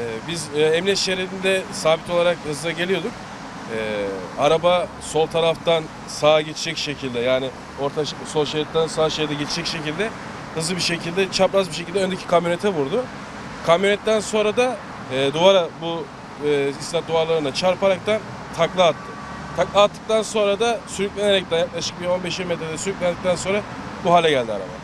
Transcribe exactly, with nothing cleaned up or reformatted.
biz e, emniyet şeridinde sabit olarak hızla geliyorduk. E, araba sol taraftan sağa geçecek şekilde, yani orta sol şeritten sağ şeride geçecek şekilde hızlı bir şekilde, çapraz bir şekilde öndeki kamyonete vurdu. Kamyonetten sonra da e, duvara, bu e, isnat duvarlarına çarparaktan takla attı. Takla attıktan sonra da sürüklenerekten yaklaşık bir on beş yirmi metrede sürüklendikten sonra bu hale geldi araba.